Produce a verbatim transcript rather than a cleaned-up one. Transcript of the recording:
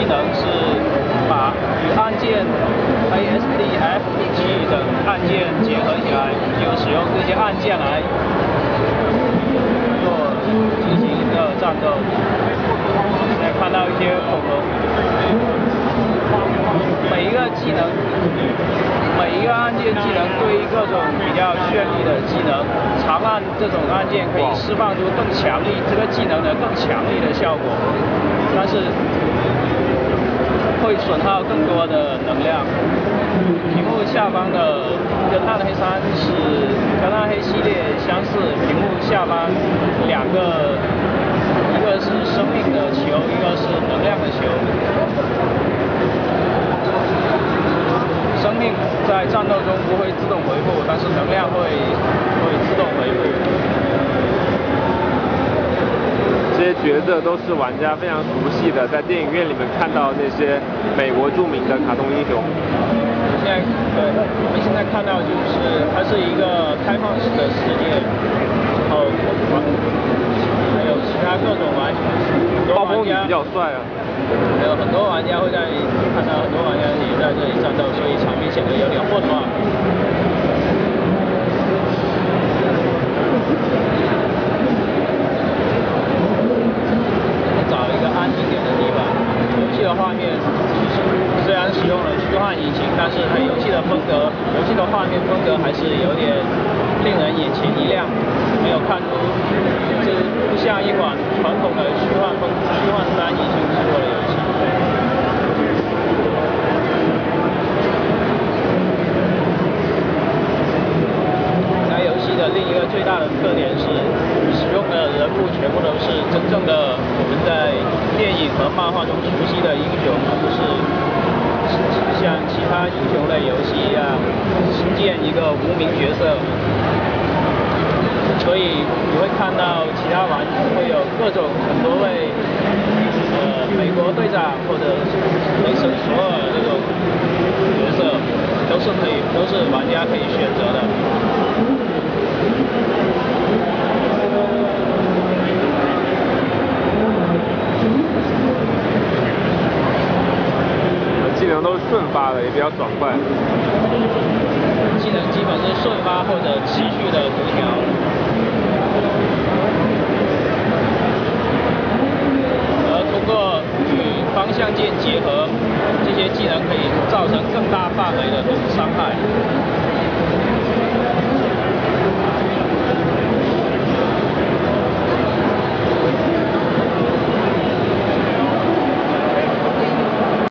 能是把与按键 A S D F G 等按键结合起来，就使用这些按键来做进行一个战斗。现在看到一些口头，每一个技能。每一个按键技能对于各种比较绚丽的技能，长按这种按键可以释放出更强力这个技能的更强力的效果，但是会损耗更多的能量。屏幕下方的跟暗黑三是跟暗黑系列相似，屏幕下方两个，一个是生命的球，一个是能量的球。生命在战斗中不会自动回复，但是能量会会自动回复。 这些角色都是玩家非常熟悉的，在电影院里面看到那些美国著名的卡通英雄。 现在对，我们现在看到就是它是一个开放式的世界，然后还有其他各种玩家， 暴风雨比较帅啊。 还有很多玩家会在看到很多玩家也在这里战斗，所以场面显得有点混乱。找一个安静点的地方。游戏的画面虽然使用了虚幻引擎，但是它游戏的风格、游戏的画面风格还是有点令人眼前一亮，没有看出这不像一款传统的虚幻风、虚幻三引擎制作的游戏。该游戏的另一个最大的特点是，使用的人物全部都是真正的我们在电影和漫画中熟悉的英雄，而不是像其他英雄类游戏一样建一个无名角色。所以你会看到其他玩家会有各种很多位呃美国队长或者雷神索尔这种角色，都是可以都是玩家可以选择的。 技能都是瞬发的，也比较爽快。 技能基本是瞬发或者持续的读条。而通过与方向键结合，这些技能可以造成更大范围的伤害。